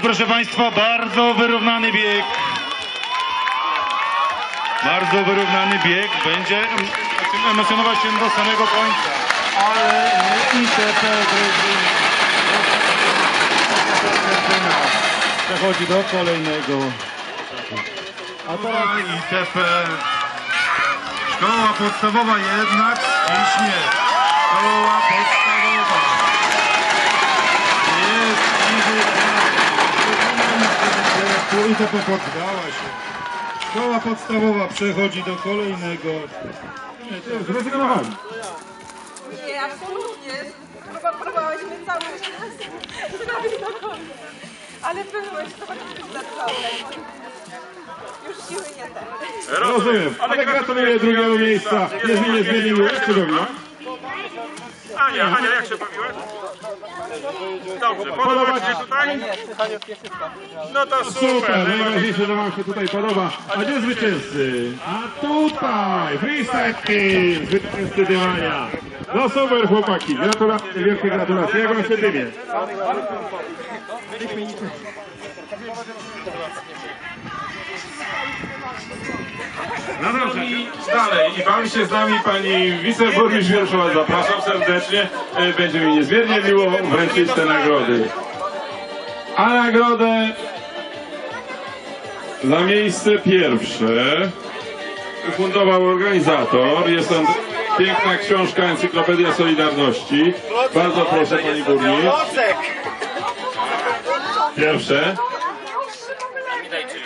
I proszę Państwa, bardzo wyrównany bieg. Bardzo wyrównany bieg. Będzie emocjonować się do samego końca. Ale ITP przechodzi do kolejnego. A teraz ITP. Szkoła podstawowa jednak ciśnie. Szkoła podstawowa. Jest ITP poddała się. Szkoła podstawowa przechodzi do kolejnego. Zrezygnowali. Nie, absolutnie. Próbowałyśmy cały czas zrobić do końca. Ale w pewnym momencie to bardzo zatrudne. Już siły nie te. Rozumiem, ale gratuluję drugiego miejsca. Jeżeli nie zmienił, jak się robiło? Ania, jak się bawiłaś? Dobrze, podoba Ci się tutaj? No to Super, najważniejsze, że Wam się tutaj podoba. A gdzie zwycięzcy? A tutaj, Freestyle Team, zwycięzcy Dymania. No super chłopaki, gratulacje, wielkie gratulacje. Jak Wam się dymie? No dobrze, dalej. I bawi się z nami pani wiceburmistrz Wierszowa. Zapraszam serdecznie. Będzie mi niezmiernie miło wręczyć te nagrody. A nagrodę za miejsce pierwsze ufundował organizator. Jest to piękna książka Encyklopedia Solidarności. Bardzo proszę pani burmistrz. Pierwsze.